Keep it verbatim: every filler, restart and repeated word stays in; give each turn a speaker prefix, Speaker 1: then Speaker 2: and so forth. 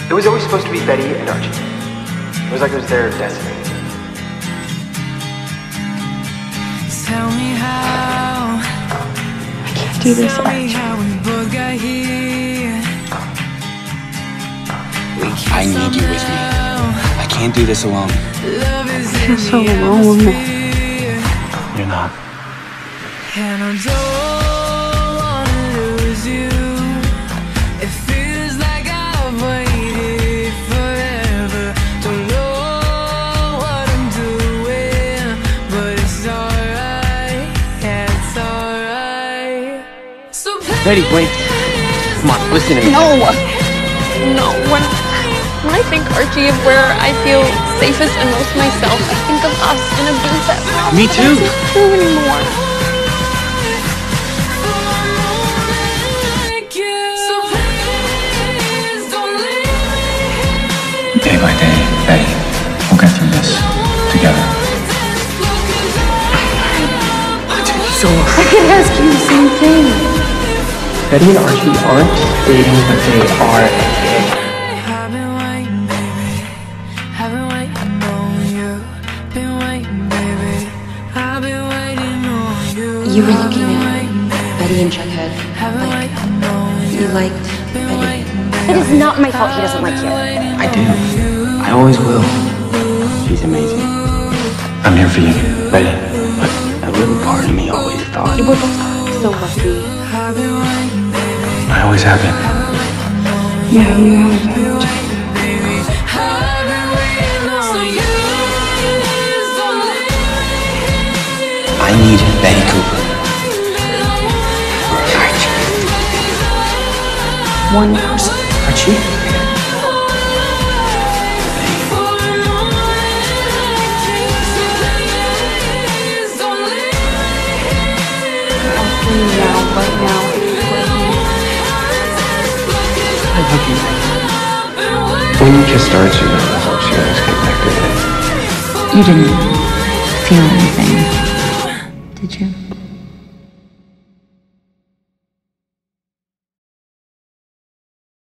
Speaker 1: It was always supposed to be Betty and Archie. It was like it was their destiny.
Speaker 2: Tell me how.
Speaker 3: I can't do this, Archie.
Speaker 4: I need you with me. I can't do this alone.
Speaker 3: I feel so alone.
Speaker 4: You're not.
Speaker 2: And I don't wanna lose you. It feels like I've waited forever. Don't know what I'm doing, but it's alright. Yeah, it's alright. So
Speaker 1: Betty, wait. Come on, listen to me.
Speaker 3: No! No, when, when I think, Archie, of where I feel safest and most myself, I think of us in a booth that
Speaker 4: Me too.
Speaker 3: isn't true anymore.
Speaker 4: Day by day, Betty, we'll get through this together.
Speaker 1: So
Speaker 3: I can ask you the same thing.
Speaker 1: Betty and Archie aren't dating, but they are engaged.
Speaker 2: I've been waiting, baby. I've been waiting on you. Been waiting, baby. I've been waiting on you.
Speaker 5: You were looking at Betty and Jughead like you liked Betty.
Speaker 6: It is not my fault he doesn't like you.
Speaker 4: I do. I always will. She's amazing. I'm here for you, Betty. But a little part of me always thought.
Speaker 3: We're both so lucky.
Speaker 4: I always have been.
Speaker 3: Yeah, you have.
Speaker 4: I need Betty Cooper. Archie.
Speaker 3: One person.
Speaker 4: Archie?
Speaker 3: Now, right now,
Speaker 1: I love you. When you kissed Archie, I thought she always connected.
Speaker 5: You didn't feel anything, did you?